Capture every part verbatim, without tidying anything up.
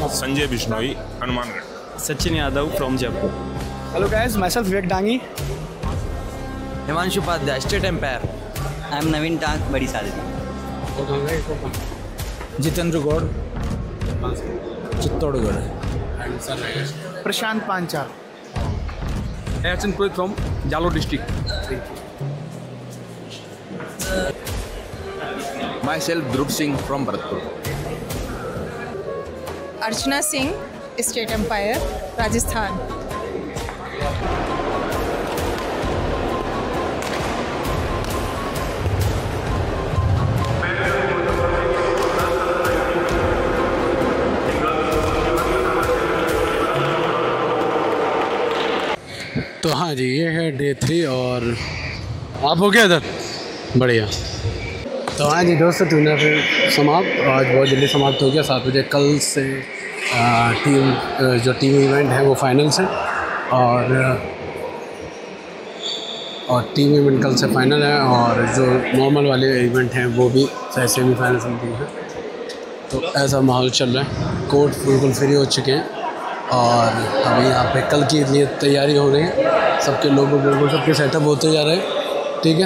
Sanjay Bishnoi, Hanumangarh. Sachin Yadav from Jaipur. Hello guys, my self Vivek Dangi. Himanshu Upadhyay, state empire. I am Naveen टांग, बड़ी सादगी। Jitendra Gaur, Chittorgarh. Prashant Panchal, from Jalore district. My self Dhruv Singh from Bharatpur. Archana Singh, state empire, Rajasthan. तो हाँ जी, ये है डे थ्री और आप हो गया इधर, बढ़िया। तो हाँ जी दोस्तों, टूर्ना फिर समाप्त, आज बहुत जल्दी समाप्त हो गया। सात बजे कल से आ, टीम जो टीम इवेंट है वो फाइनल्स है और और टीम इवेंट कल से फाइनल है और जो नॉर्मल वाले इवेंट हैं वो भी सेमीफाइनल समथिंग है। तो ऐसा माहौल चल रहा है। कोर्ट बिल्कुल फ्री हो चुके हैं और अभी यहाँ पे कल के लिए तैयारी हो रही है। सबके लोग बिल्कुल सबके सेटअप होते जा रहे हैं, ठीक है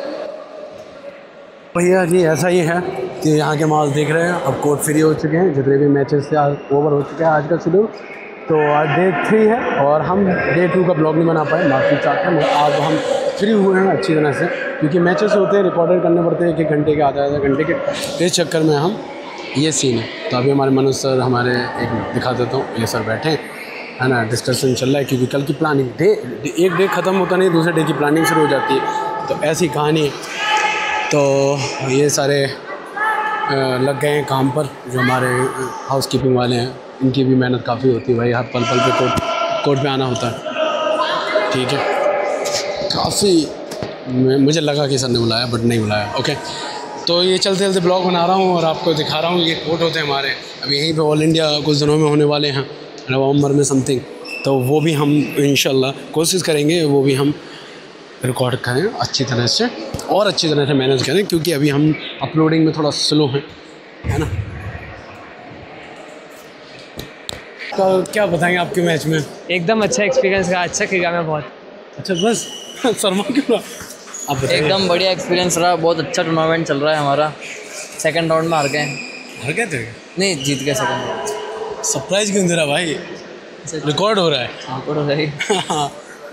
भैया जी। ऐसा ही है कि यहाँ के माहौल देख रहे हैं। अब कोर्ट फ्री हो चुके हैं, जितने भी मैचेस से आज ओवर हो चुके हैं आज का शेड्यूल। तो आज डे थ्री है और हम डे टू का ब्लॉग नहीं बना पाए, माफ़ी चाहते हैं। आज हम फ्री हुए हैं अच्छी तरह से, क्योंकि मैचेस होते हैं, रिकॉर्डेड करने पड़ते हैं एक एक घंटे के, आधा आधा घंटे के। इस चक्कर में हम ये सीन है। तो अभी हमारे मनोज सर, हमारे एक दिखा देता हूँ, ये सर बैठे हैं, है ना, डिस्कशन चल रहा है। क्योंकि कल की प्लानिंग डे एक डे ख़त्म होता नहीं, दूसरे डे की प्लानिंग शुरू हो जाती है। तो ऐसी कहानी है। तो ये सारे लग गए हैं काम पर, जो हमारे हाउस कीपिंग वाले हैं, इनकी भी मेहनत काफ़ी होती है भाई। हर पल पल पे कोर्ट कोर्ट पे आना होता है, ठीक है। काफ़ी मुझे लगा कि सर ने बुलाया, बट नहीं बुलाया। ओके, तो ये चलते चलते ब्लॉग बना रहा हूँ और आपको दिखा रहा हूँ। ये कोर्ट होते हैं हमारे, अभी यहीं पे ऑल इंडिया कुछ दिनों में होने वाले हैं, नवंबर में समथिंग। तो वो भी हम इंशाल्लाह कोशिश करेंगे, वो भी हम रिकॉर्ड करें अच्छी तरह से और अच्छी तरह से मैनेज करें, क्योंकि अभी हम अपलोडिंग में थोड़ा स्लो हैं, है ना। तो क्या बताएंगे आपके मैच में? एकदम अच्छा एक्सपीरियंस रहा, अच्छा खेला मैं बहुत। अच्छा बस शर्मा क्यों? आप बताइए। एकदम बढ़िया एक्सपीरियंस रहा, बहुत अच्छा टूर्नामेंट चल रहा है हमारा। सेकंड राउंड में हार गए। हार गए थे? नहीं, जीत गए सेकंड राउंड। सरप्राइज क्यों दे रहा भाई? रिकॉर्ड हो रहा है। रिकॉर्ड हो रहा है।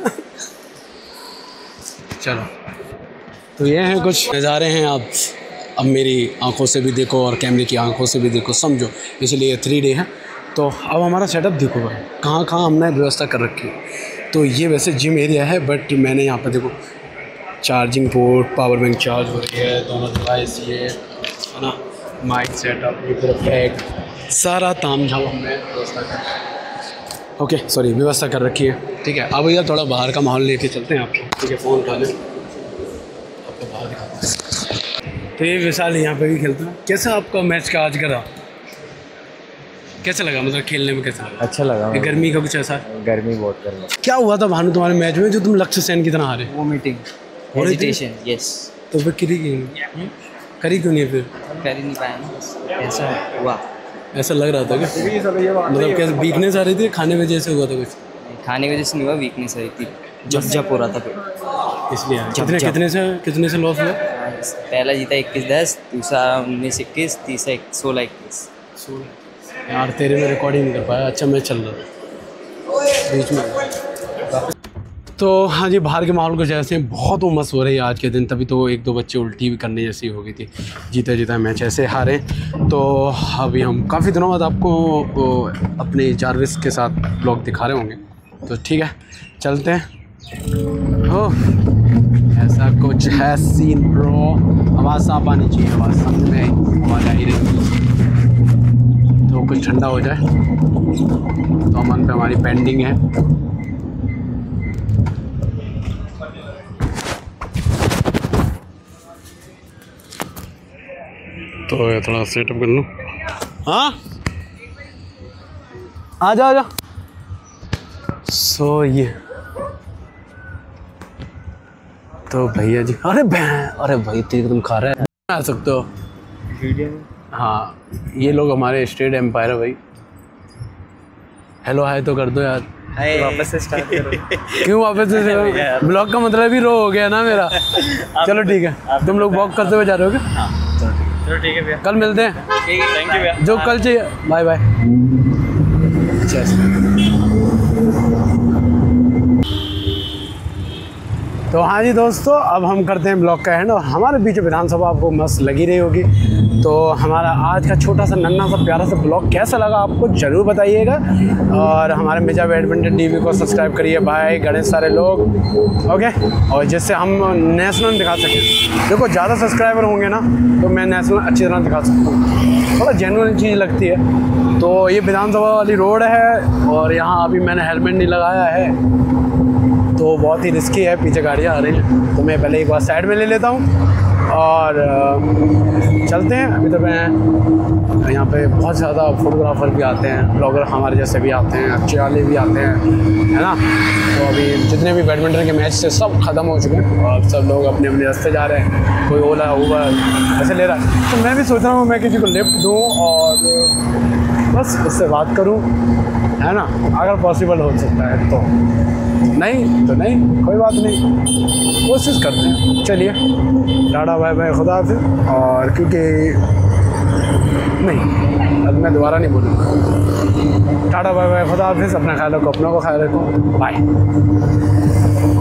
चलो, तो ये हैं कुछ नज़ारे हैं। आप अब मेरी आंखों से भी देखो और कैमरे की आंखों से भी देखो, समझो। इसलिए थ्री डे है। तो अब हमारा सेटअप देखो भाई, कहाँ कहाँ हमने व्यवस्था कर रखी है। तो ये वैसे जिम एरिया है, बट मैंने यहाँ पर देखो charging port, power bank charge हो रही है, दोनों डिवाइस, ये है ना, माइक सेटअप, एक तरफ बैग, सारा ताम झाम हमने व्यवस्था कर ओके सॉरी व्यवस्था कर रखी है, ठीक है। अब भैया थोड़ा बाहर का माहौल लेके चलते हैं आपको, ठीक है। फ़ोन उठा लें, आपको बाहर दिखाते हैं। तो ये विशाल यहाँ पे भी खेलता है। कैसा आपका मैच का आज का रहा? कैसा लगा, मतलब खेलने में कैसा लगा? अच्छा लगा। गर्मी का कुछ ऐसा? गर्मी बहुत गर्मी। क्या हुआ था भानु तुम्हारे मैच में जो तुम लक्ष्य सेन की तरह हारे? वो मीटिंग हेजिटेशन, यस। तो फिर करी क्यों करी क्यों नहीं फिर? कर ही नहीं पाया ना, ऐसा हुआ। ऐसा लग रहा था क्या? मतलब कैसे वीकनेस आ रही थी, खाने में जैसे हुआ था कुछ? खाने की वजह से नहीं हुआ, वीकनेस आ रही थी, जब जब हो रहा था फिर इसलिए। कितने कितने से कितने से लॉस हुआ? पहला जीता इक्कीस दस, दूसरा उन्नीस इक्कीस, तीसरा सोलह इक्कीस। यार तेरे में रिकॉर्ड ही नहीं कर पाया। अच्छा मैच चल रहा था बीच में। तो हाँ जी, बाहर के माहौल को जैसे बहुत उमस हो रही है आज के दिन, तभी तो एक दो बच्चे उल्टी भी करने जैसी हो गई थी। जीता जीता मैच ऐसे हारे। तो अभी हम काफ़ी दिनों बाद आपको अपने जारविस के साथ ब्लॉग दिखा रहे होंगे, तो ठीक है चलते हैं। हो ऐसा कुछ है सीन ब्रो। आवाज़ साफ आनी चाहिए, आवाज़ समझ में आई, आवाज़ आ ही रही। तो कुछ ठंडा हो जाए तो अमन पे हमारी पेंडिंग है। तो थोड़ा सेटअप कर लूँ। हाँ आ जा आ जा। सो ये तो भैया जी, अरे अरे भाई तेरे तुम खा रहे हैं, आ सकते हो वीडियो में। हाँ ये लोग हमारे स्टेट एम्पायर है भाई, हेलो हाय तो कर दो यार। वापस से स्टार्ट करो। क्यों वापस से? ब्लॉग का मतलब ही रो हो गया ना मेरा। चलो ठीक है, तुम लोग वॉक करते हुए जा रहे हो क्या? चलो ठीक है भैया, कल मिलते हैं। ठीक है, थैंक यू भैया। जो कल चाहिए, बाय बाय। तो हाँ जी दोस्तों, अब हम करते हैं ब्लॉग का एंड। और हमारे बीच विधानसभा आपको मस्त लगी रही होगी। तो हमारा आज का छोटा सा नन्हा सा प्यारा सा ब्लॉग कैसा लगा आपको ज़रूर बताइएगा। और हमारे मिर्जा बैडमिंटन टीवी को सब्सक्राइब करिए भाई, गणेश सारे लोग, ओके। और जिससे हम नेशनल दिखा सकें। देखो ज़्यादा सब्सक्राइबर होंगे ना तो मैं नेशनल अच्छी तरह दिखा सकता हूँ। थोड़ा जेन्युइन चीज़ लगती है। तो ये विधानसभा वाली रोड है और यहाँ अभी मैंने हेलमेट नहीं लगाया है तो बहुत ही रिस्की है, पीछे गाड़ियाँ आ रही हैं। तो मैं पहले एक बार साइड में ले लेता हूँ और चलते हैं। अभी तो मैं यहाँ पे बहुत ज़्यादा फोटोग्राफर भी आते हैं, ब्लॉगर हमारे जैसे भी आते हैं, अच्छे वाले भी आते हैं, है ना। तो अभी जितने भी बैडमिंटन के मैच थे सब ख़त्म हो चुके हैं और सब लोग अपने अपने रास्ते जा रहे हैं। कोई ओला ऊबर ऐसे ले रहा है। तो मैं भी सोच रहा हूँ मैं किसी को लिफ्ट दूँ और बस उससे बात करूँ, है ना, अगर पॉसिबल हो सकता है तो। नहीं तो नहीं, कोई बात नहीं, कोशिश करते हैं। चलिए, टाटा बाय बाय, खुदा हाफिज़। और क्योंकि नहीं, अब मैं दोबारा नहीं बोलूँगा। टाटा बाय बाय, खुदा हाफिज़। अपना ख्याल रखो, अपनों को ख्याल रखो, बाय।